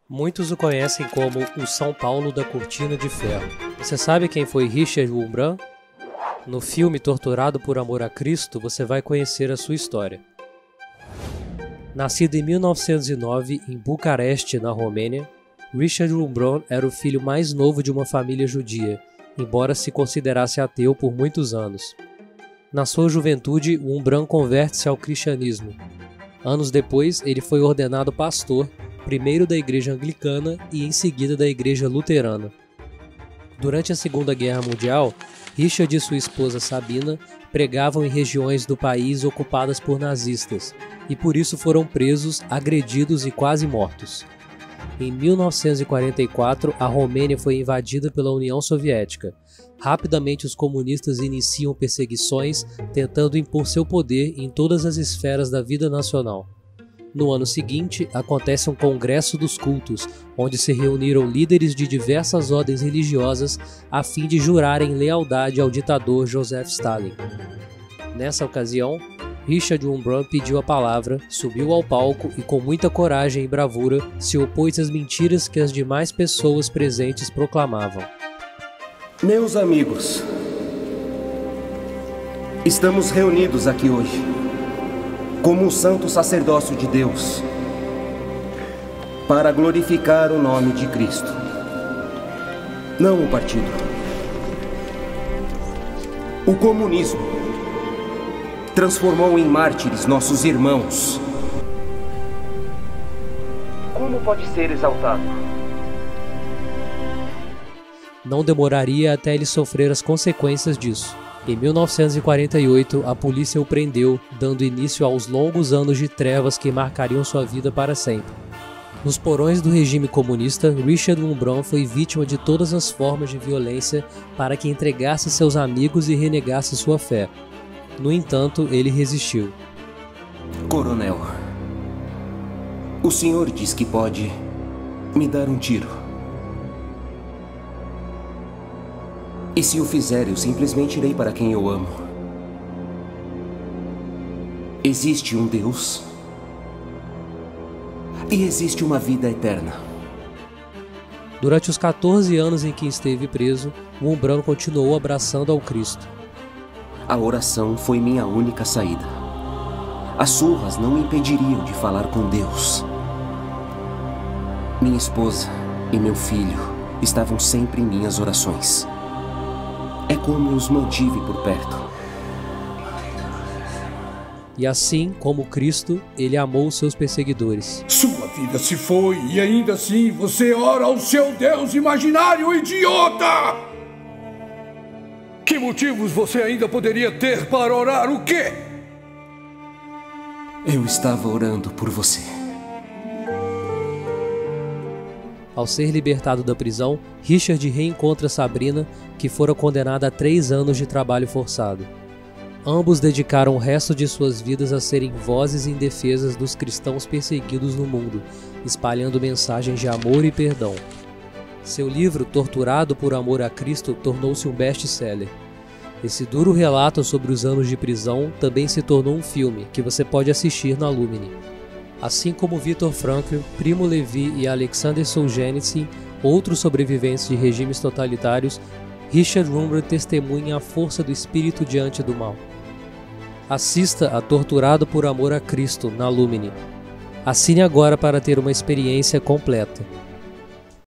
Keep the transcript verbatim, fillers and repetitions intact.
Muitos o conhecem como o São Paulo da Cortina de Ferro. Você sabe quem foi Richard Wurmbrand? No filme Torturado por Amor a Cristo, você vai conhecer a sua história. Nascido em mil novecentos e nove em Bucareste, na Romênia, Richard Wurmbrand era o filho mais novo de uma família judia, embora se considerasse ateu por muitos anos. Na sua juventude, Wurmbrand converte-se ao cristianismo. Anos depois, ele foi ordenado pastor, primeiro da Igreja Anglicana e em seguida da Igreja Luterana. Durante a Segunda Guerra Mundial, Richard e sua esposa Sabina pregavam em regiões do país ocupadas por nazistas e por isso foram presos, agredidos e quase mortos. Em mil novecentos e quarenta e quatro, a Romênia foi invadida pela União Soviética. Rapidamente, os comunistas iniciam perseguições, tentando impor seu poder em todas as esferas da vida nacional. No ano seguinte, acontece um Congresso dos Cultos, onde se reuniram líderes de diversas ordens religiosas a fim de jurarem lealdade ao ditador Joseph Stalin. Nessa ocasião, Richard Wurmbrand pediu a palavra, subiu ao palco e com muita coragem e bravura se opôs às mentiras que as demais pessoas presentes proclamavam. Meus amigos, estamos reunidos aqui hoje como um santo sacerdócio de Deus para glorificar o nome de Cristo, não o partido. O comunismo transformou em mártires nossos irmãos. Como pode ser exaltado? Não demoraria até ele sofrer as consequências disso. Em mil novecentos e quarenta e oito, a polícia o prendeu, dando início aos longos anos de trevas que marcariam sua vida para sempre. Nos porões do regime comunista, Richard Wurmbrand foi vítima de todas as formas de violência para que entregasse seus amigos e renegasse sua fé. No entanto, ele resistiu. Coronel, o senhor diz que pode me dar um tiro. E se o fizer, eu simplesmente irei para quem eu amo. Existe um Deus e existe uma vida eterna. Durante os quatorze anos em que esteve preso, Wurmbrand continuou abraçando ao Cristo. A oração foi minha única saída. As surras não me impediriam de falar com Deus. Minha esposa e meu filho estavam sempre em minhas orações. É como os mantive por perto. E assim como Cristo, ele amou os seus perseguidores. Sua vida se foi e ainda assim você ora ao seu Deus imaginário, idiota! Que motivos você ainda poderia ter para orar o quê? Eu estava orando por você. Ao ser libertado da prisão, Richard reencontra Sabrina, que fora condenada a três anos de trabalho forçado. Ambos dedicaram o resto de suas vidas a serem vozes indefesas dos cristãos perseguidos no mundo, espalhando mensagens de amor e perdão. Seu livro, Torturado por Amor a Cristo, tornou-se um best-seller. Esse duro relato sobre os anos de prisão também se tornou um filme, que você pode assistir na Lumini. Assim como Viktor Frankl, Primo Levi e Alexander Solzhenitsyn, outros sobreviventes de regimes totalitários, Richard Wurmbrand testemunha a força do espírito diante do mal. Assista a Torturado por Amor a Cristo na Lumini. Assine agora para ter uma experiência completa.